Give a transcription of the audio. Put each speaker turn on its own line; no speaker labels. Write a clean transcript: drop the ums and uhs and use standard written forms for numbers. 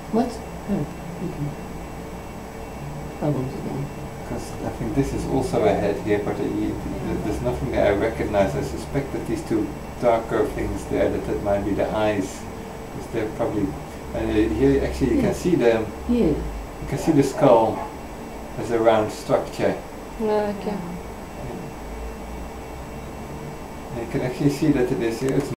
What? Oh, okay. Problems again.
Because I think this is also a head here, but there's nothing that I recognize. I suspect that these two darker things there, that might be the eyes. Because they're probably... here actually you can see the...
Yeah.
You can see the skull as a round structure.
Okay.
And you can actually see that it is... It's